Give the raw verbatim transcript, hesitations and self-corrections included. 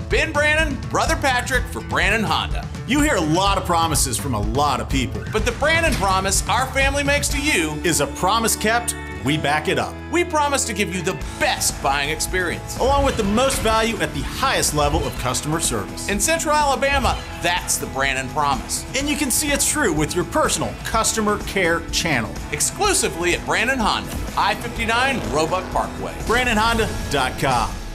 Ben Brannon, Brother Patrick for Brannon Honda. You hear a lot of promises from a lot of people. But the Brannon promise our family makes to you is a promise kept, we back it up. We promise to give you the best buying experience, along with the most value at the highest level of customer service. In Central Alabama, that's the Brannon promise. And you can see it's true with your personal customer care channel. Exclusively at Brannon Honda, I fifty-nine Roebuck Parkway. Brannon Honda dot com.